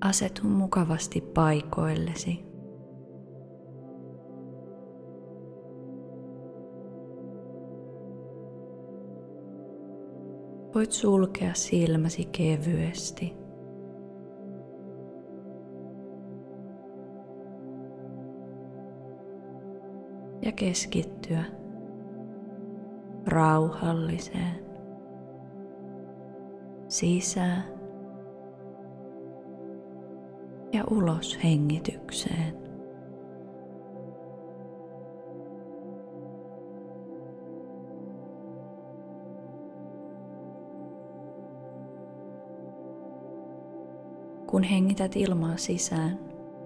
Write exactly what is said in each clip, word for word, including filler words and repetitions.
Asetu mukavasti paikoillesi. Voit sulkea silmäsi kevyesti. Ja keskittyä rauhalliseen sisään ja ulos hengitykseen. Kun hengität ilmaa sisään,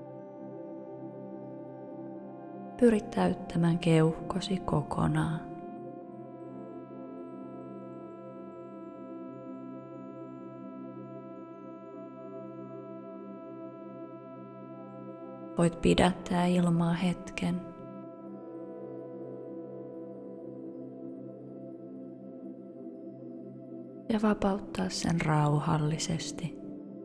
pyri täyttämään keuhkosi kokonaan. Voit pidättää ilmaa hetken. Ja vapauttaa sen rauhallisesti.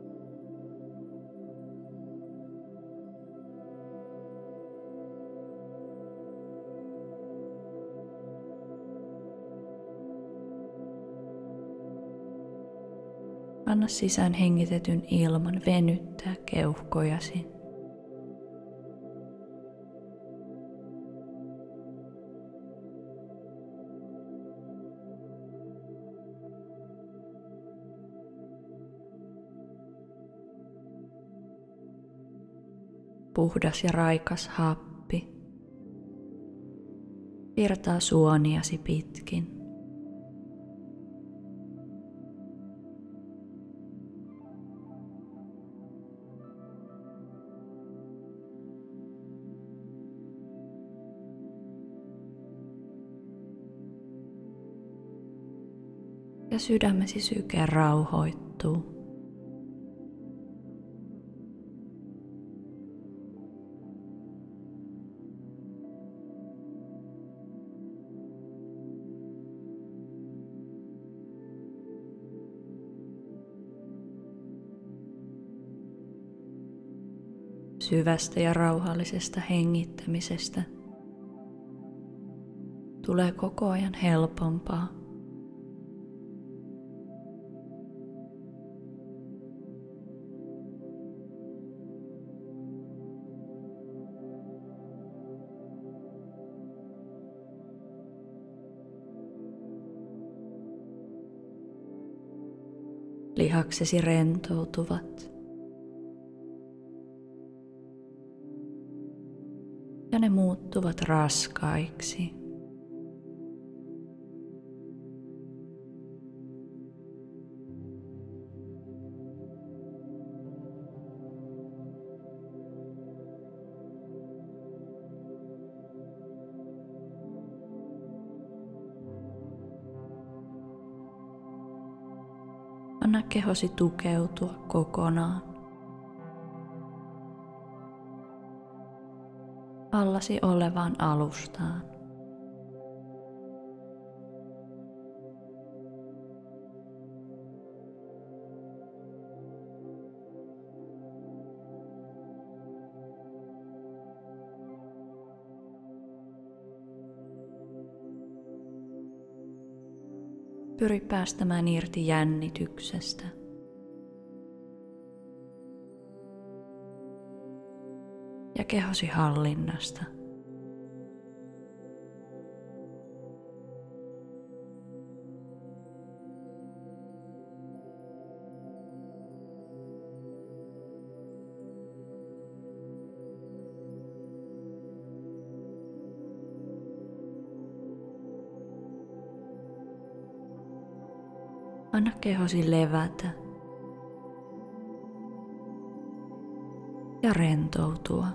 Anna sisään hengitetyn ilman venyttää keuhkojasi. Puhdas ja raikas happi virtaa suoniasi pitkin. Ja sydämesi syke rauhoittuu. Syvästä ja rauhallisesta hengittämisestä tulee koko ajan helpompaa. Lihaksesi rentoutuvat. Ja ne muuttuvat raskaiksi. Anna kehosi tukeutua kokonaan allasi olevaan alustaan. Pyri päästämään irti jännityksestä. Ja kehosi hallinnasta. Anna kehosi levätä ja rentoutua.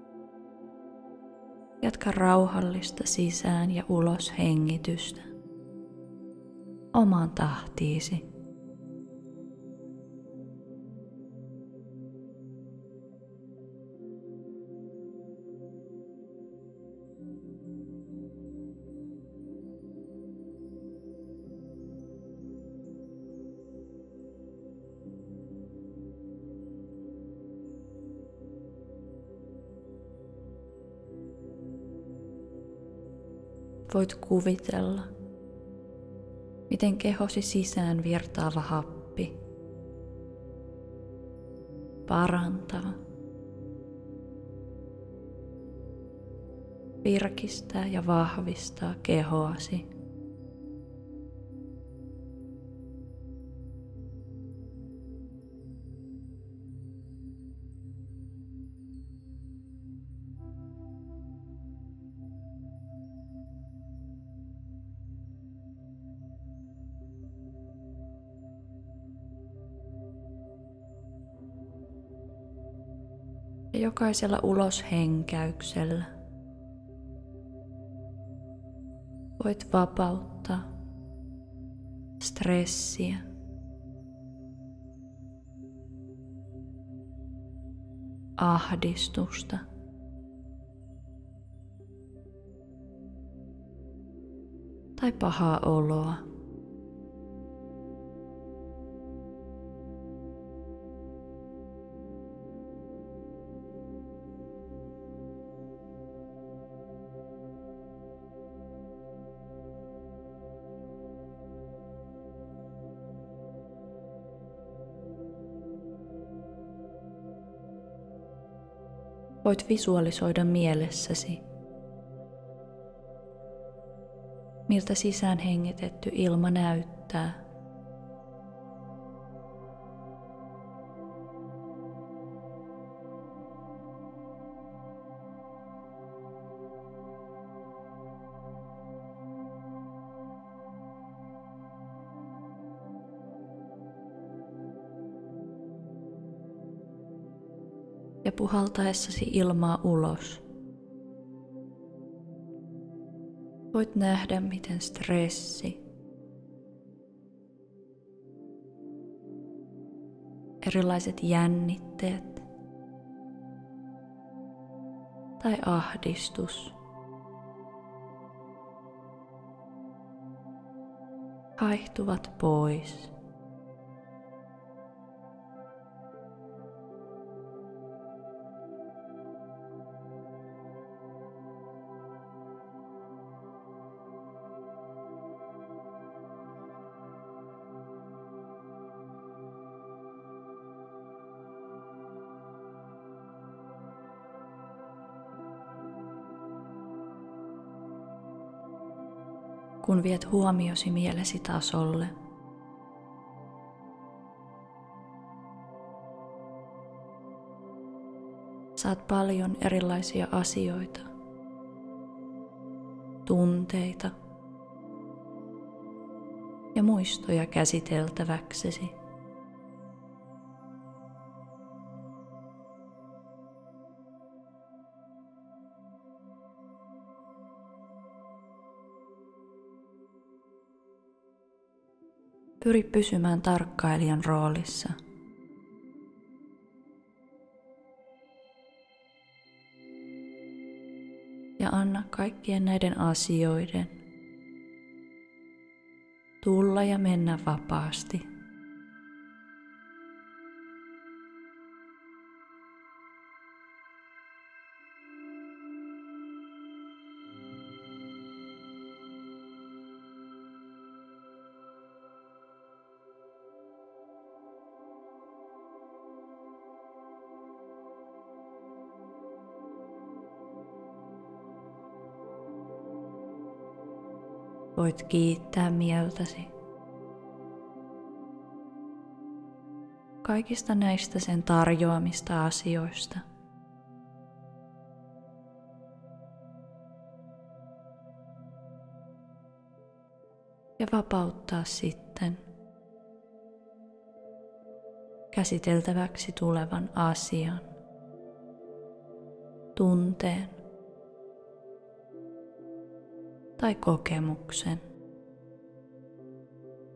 Jatka rauhallista sisään ja ulos hengitystä. omaan tahtiisi. Voit kuvitella, miten kehosi sisään virtaava happi parantaa, virkistää ja vahvistaa kehoasi. Ja jokaisella uloshenkäyksellä voit vapauttaa stressiä, ahdistusta tai pahaa oloa. Voit visualisoida mielessäsi, miltä sisään hengitetty ilma näyttää. Ja puhaltaessasi ilmaa ulos, voit nähdä, miten stressi, erilaiset jännitteet tai ahdistus haihtuvat pois. Kun viet huomiosi mielesi tasolle, saat paljon erilaisia asioita, tunteita ja muistoja käsiteltäväksesi. Pyri pysymään tarkkailijan roolissa. Ja anna kaikkien näiden asioiden tulla ja mennä vapaasti. Voit kiittää mieltäsi kaikista näistä sen tarjoamista asioista. Ja vapauttaa sitten käsiteltäväksi tulevan asian, tunteen tai kokemuksen.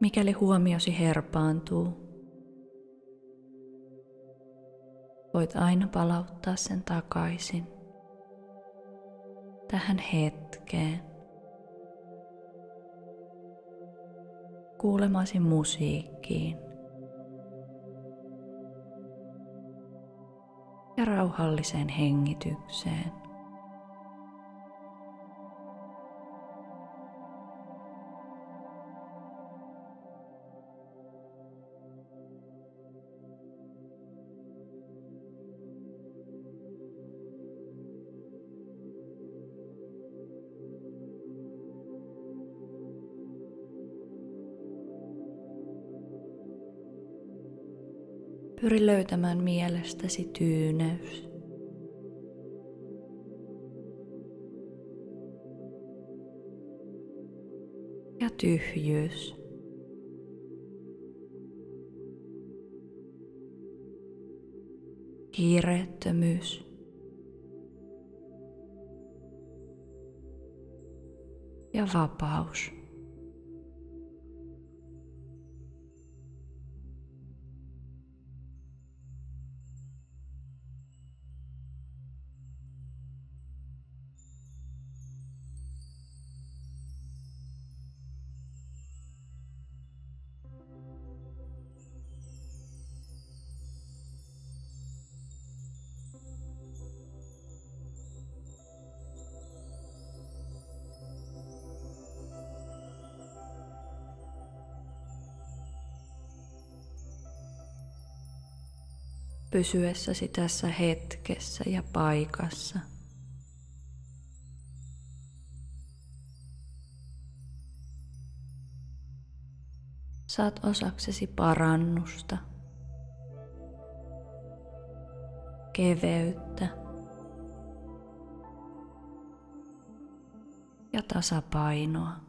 Mikäli huomiosi herpaantuu, voit aina palauttaa sen takaisin tähän hetkeen, kuulemasi musiikkiin ja rauhalliseen hengitykseen. Pyri löytämään mielestäsi tyyneys. Ja tyhjyys. Kiireettömyys. Ja vapaus. Pysyessäsi tässä hetkessä ja paikassa. Saat osaksesi parannusta, keveyttä ja tasapainoa.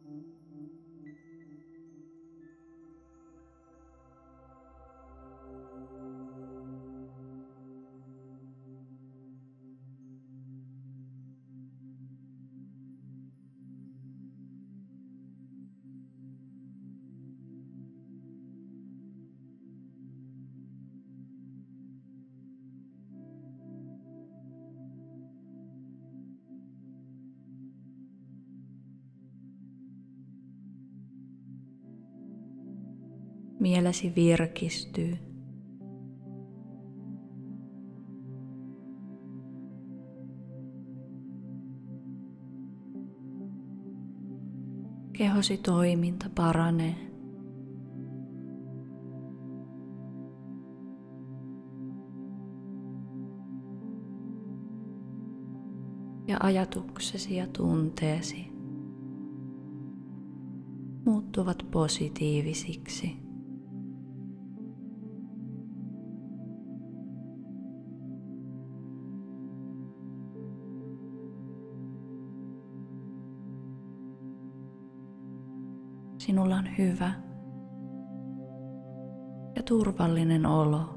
Mielesi virkistyy. Kehosi toiminta paranee. Ja ajatuksesi ja tunteesi muuttuvat positiivisiksi. Sinulla on hyvä ja turvallinen olo.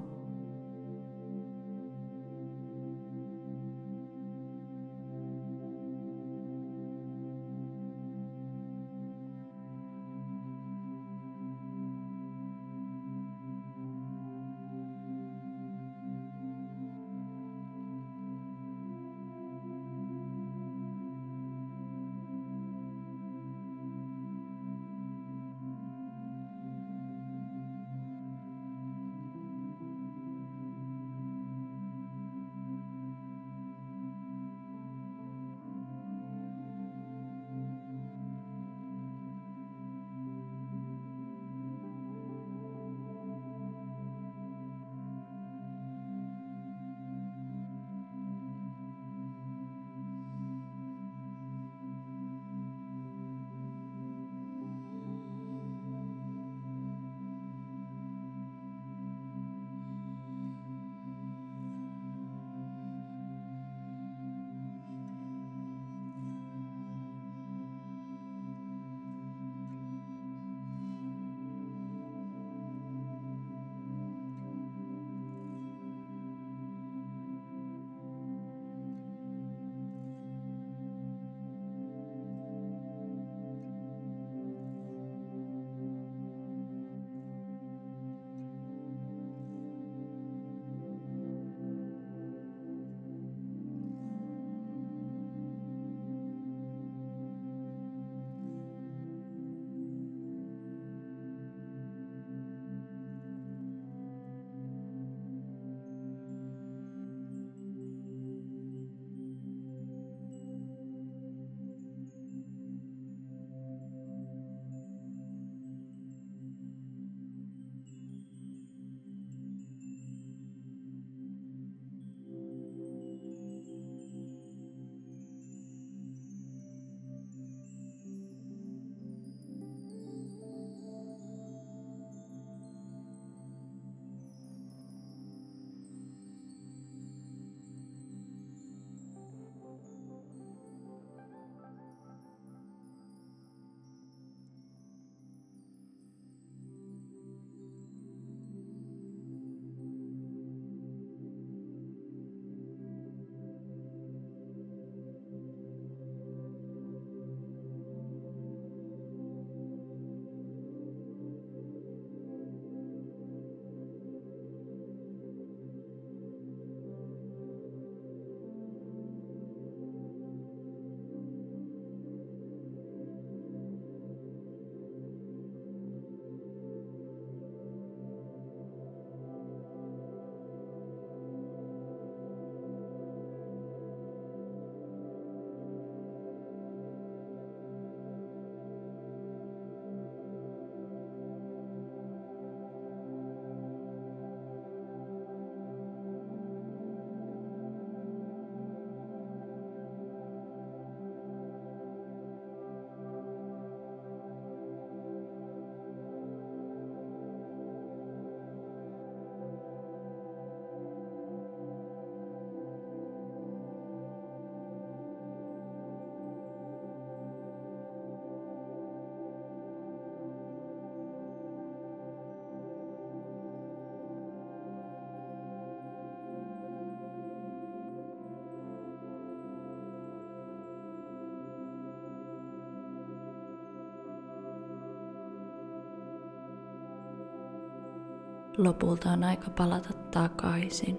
Lopulta on aika palata takaisin.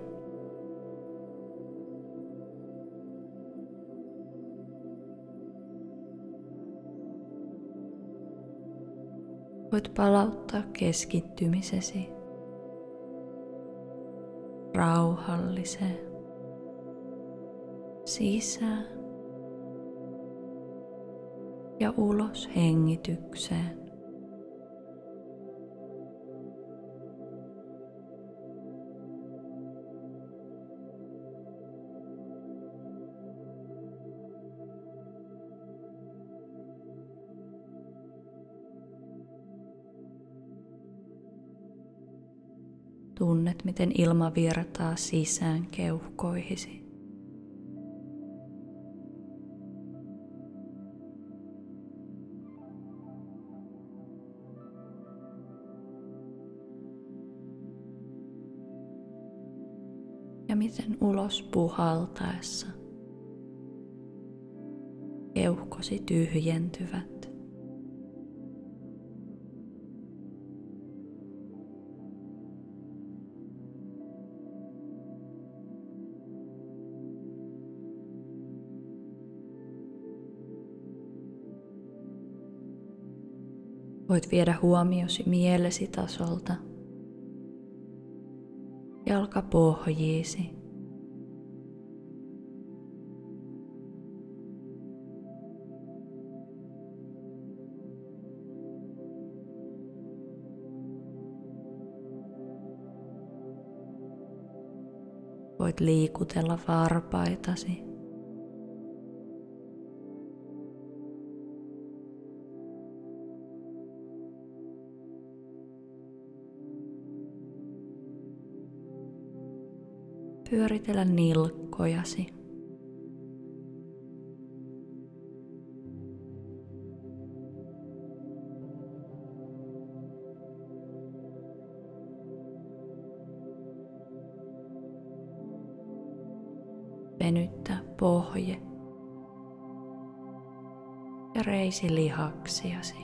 Voit palauttaa keskittymisesi rauhalliseen sisään ja ulos hengitykseen. Tunnet, miten ilma virtaa sisään keuhkoihisi. Ja miten ulos puhaltaessa keuhkosi tyhjentyvät. Voit viedä huomiosi mielesi tasolta jalkapohjiisi. Voit liikutella varpaitasi. Pyöritellä nilkkojasi. Venyttää pohje ja reisi lihaksiasi.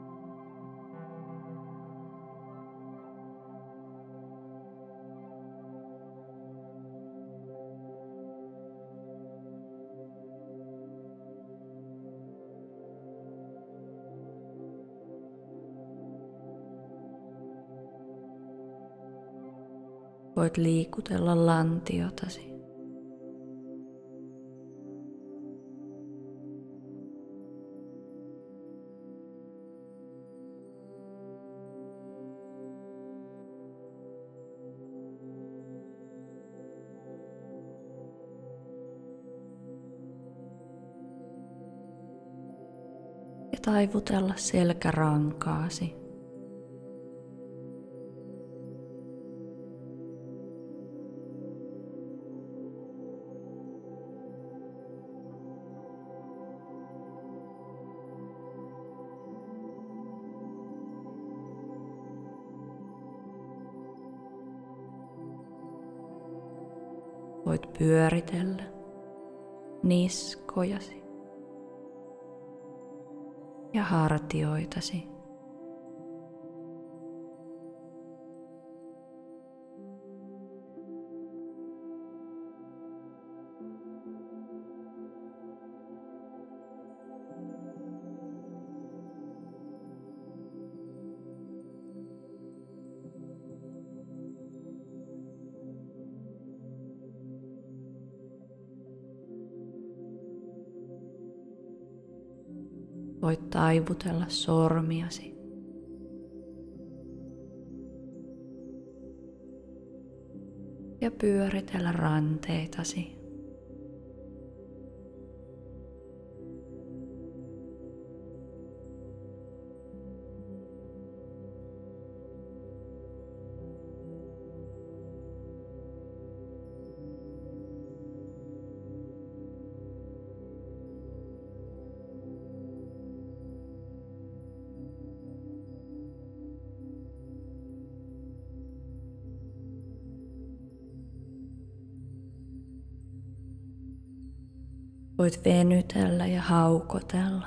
Voit liikutella lantiotasi. Ja taivutella selkärankaasi. Voit pyöritellä niskojasi ja hartioitasi. Voit taivutella sormiasi. Ja pyöritellä ranteitasi. Voit venytellä ja haukotella.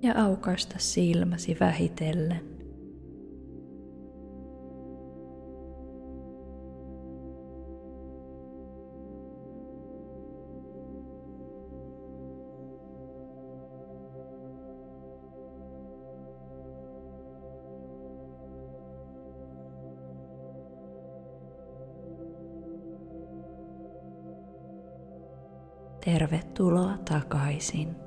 ja aukaista silmäsi vähitellen. Tervetuloa takaisin.